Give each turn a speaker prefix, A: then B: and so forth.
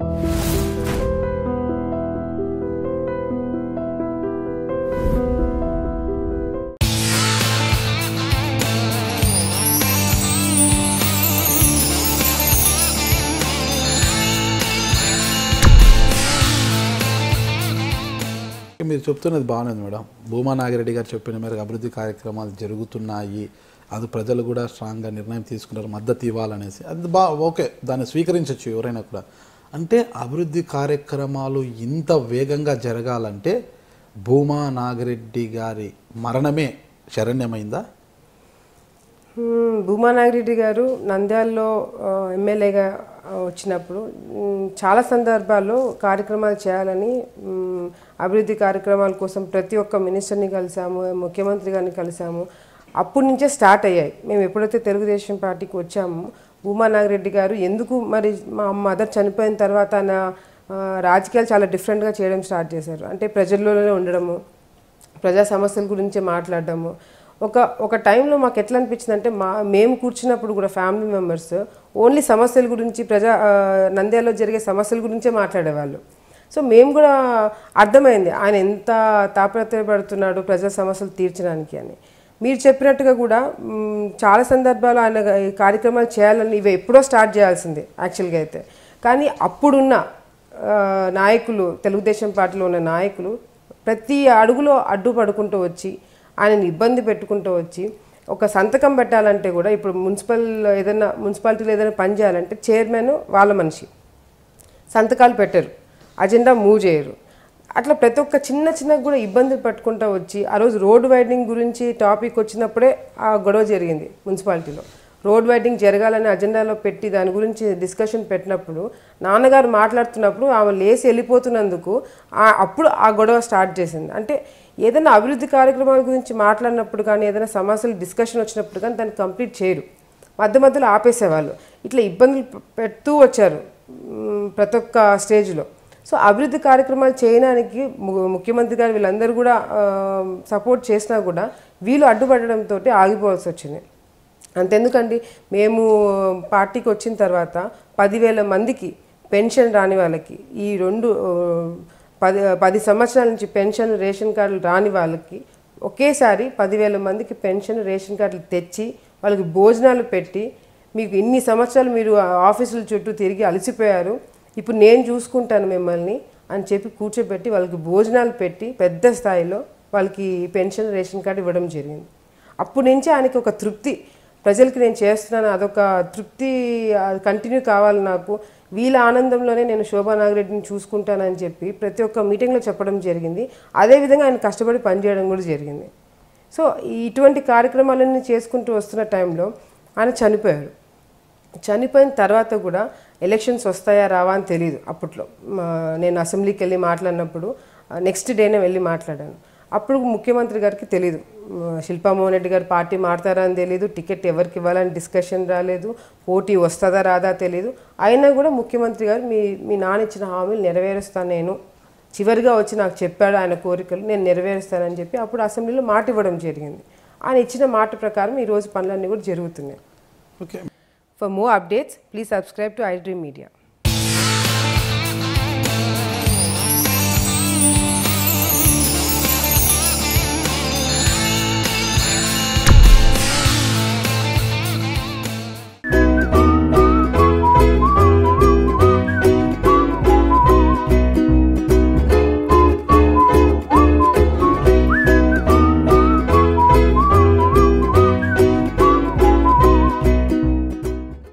A: మీరు చెప్తున్నది బాగుంది మేడం. భూమా నాగిరెడ్డి గారు చెప్పిన మేరకు అభివృద్ధి కార్యక్రమాలు జరుగుతున్నాయి, అది ప్రజలు కూడా స్ట్రాంగ్గా నిర్ణయం తీసుకున్నారు మద్దతు ఇవ్వాలనేసి. అది ఓకే, దాన్ని స్వీకరించవచ్చు ఎవరైనా కూడా. అంటే అభివృద్ధి కార్యక్రమాలు ఇంత వేగంగా జరగాలంటే భూమా నాగిరెడ్డి గారి మరణమే శరణ్యమైందా?
B: భూమా నాగిరెడ్డి గారు నంద్యాలలో ఎమ్మెల్యేగా వచ్చినప్పుడు చాలా సందర్భాల్లో కార్యక్రమాలు చేయాలని అభివృద్ధి కార్యక్రమాల కోసం ప్రతి ఒక్క మినిస్టర్ని కలిసాము, ముఖ్యమంత్రి గారిని కలిసాము. అప్పటి నుంచే స్టార్ట్ అయ్యాయి. మేము ఎప్పుడైతే తెలుగుదేశం పార్టీకి వచ్చామో భూమా నాగిరెడ్డి గారు ఎందుకు మరి మా మదర్ చనిపోయిన తర్వాత ఆయన రాజకీయాలు చాలా డిఫరెంట్గా చేయడం స్టార్ట్ చేశారు. అంటే ప్రజల్లోనే ఉండడము, ప్రజా సమస్యల గురించే మాట్లాడడము. ఒక టైంలో మాకు ఎట్లా అనిపించింది అంటే మేము కూర్చున్నప్పుడు కూడా ఫ్యామిలీ మెంబర్స్ ఓన్లీ సమస్యల గురించి నంద్యాలలో జరిగే సమస్యల గురించే మాట్లాడేవాళ్ళు. సో మేము కూడా అర్థమైంది ఆయన ఎంత తాపత్రయపడుతున్నాడు ప్రజా సమస్యలు తీర్చడానికి అని. మీరు చెప్పినట్టుగా కూడా చాలా సందర్భాలు ఆయన ఈ కార్యక్రమాలు చేయాలని ఇవి ఎప్పుడో స్టార్ట్ చేయాల్సిందే యాక్చువల్గా అయితే. కానీ అప్పుడున్న నాయకులు, తెలుగుదేశం పార్టీలో ఉన్న నాయకులు ప్రతి అడుగులో అడ్డుపడుకుంటూ వచ్చి ఆయనని ఇబ్బంది పెట్టుకుంటూ వచ్చి ఒక సంతకం పెట్టాలంటే కూడా ఇప్పుడు మున్సిపాలిటీలో ఏదైనా పని చేయాలంటే చైర్మన్ వాళ్ళ మనిషి సంతకాలు పెట్టరు, అజెండా మూవ్ చేయరు. అట్లా ప్రతి ఒక్క చిన్న కూడా ఇబ్బందులు పట్టుకుంటూ వచ్చి ఆ రోజు రోడ్ వైడనింగ్ గురించి టాపిక్ వచ్చినప్పుడే ఆ గొడవ జరిగింది మున్సిపాలిటీలో. రోడ్ వైడనింగ్ జరగాలని అజెండాలో పెట్టి దాని గురించి డిస్కషన్ పెట్టినప్పుడు నాన్నగారు మాట్లాడుతున్నప్పుడు ఆమె లేచి వెళ్ళిపోతున్నందుకు అప్పుడు ఆ గొడవ స్టార్ట్ చేసింది. అంటే ఏదైనా అభివృద్ధి కార్యక్రమాల గురించి మాట్లాడినప్పుడు కానీ ఏదైనా సమస్యలు డిస్కషన్ వచ్చినప్పుడు కానీ దాన్ని కంప్లీట్ చేయరు, మధ్యలో ఆపేసేవాళ్ళు. ఇట్లా ఇబ్బందులు పెడుతూ వచ్చారు ప్రతి ఒక్క స్టేజ్లో. సో అభివృద్ధి కార్యక్రమాలు చేయడానికి ముఖ్యమంత్రి గారు వీళ్ళందరూ కూడా సపోర్ట్ చేసినా కూడా వీళ్ళు అడ్డుపడడంతో ఆగిపోవాల్సి వచ్చింది. అంతెందుకండి, మేము పార్టీకి వచ్చిన తర్వాత 10,000 మందికి పెన్షన్ రాని వాళ్ళకి, ఈ 10 సంవత్సరాల నుంచి పెన్షన్ రేషన్ కార్డులు రాని వాళ్ళకి ఒకేసారి 10,000 మందికి పెన్షన్ రేషన్ కార్డులు తెచ్చి వాళ్ళకి భోజనాలు పెట్టి, మీకు ఇన్ని సంవత్సరాలు మీరు ఆఫీసుల చుట్టూ తిరిగి అలసిపోయారు, ఇప్పుడు నేను చూసుకుంటాను మిమ్మల్ని అని చెప్పి కూర్చోబెట్టి వాళ్ళకి భోజనాలు పెట్టి పెద్ద స్థాయిలో వాళ్ళకి పెన్షన్ రేషన్ కార్డు ఇవ్వడం జరిగింది. అప్పటి నుంచి ఆయనకి ఒక తృప్తి, ప్రజలకి నేను చేస్తున్నాను అదొక తృప్తి కంటిన్యూ కావాలి నాకు, వీళ్ళ ఆనందంలోనే నేను శోభా నాగిరెడ్డిని చూసుకుంటానని చెప్పి ప్రతి ఒక్క మీటింగ్లో చెప్పడం జరిగింది. అదేవిధంగా ఆయన కష్టపడి పనిచేయడం కూడా జరిగింది. సో ఇటువంటి కార్యక్రమాలన్నీ చేసుకుంటూ వస్తున్న టైంలో ఆయన చనిపోయారు. చనిపోయిన తర్వాత కూడా ఎలక్షన్స్ వస్తాయా రావా అని తెలియదు. అప్పట్లో నేను అసెంబ్లీకి వెళ్ళి మాట్లాడినప్పుడు నెక్స్ట్ డేనే వెళ్ళి మాట్లాడాను. అప్పుడు ముఖ్యమంత్రి గారికి తెలియదు, శిల్పామోహన్ రెడ్డి గారు పార్టీ మారుతారా అని తెలియదు, టికెట్ ఎవరికి ఇవ్వాలని డిస్కషన్ రాలేదు, పోటీ వస్తుందా రాదా తెలియదు. అయినా కూడా ముఖ్యమంత్రి గారు మీ నాన్న ఇచ్చిన హామీలు నెరవేరుస్తాను, నేను చివరిగా వచ్చి నాకు చెప్పాడు ఆయన కోరికలు, నేను నెరవేరుస్తానని చెప్పి అప్పుడు అసెంబ్లీలో మాట ఇవ్వడం జరిగింది. ఆయన ఇచ్చిన మాట ప్రకారం ఈరోజు పనులన్నీ కూడా జరుగుతున్నాయి.
A: Okay.
B: For more updates, please subscribe to iDream Media.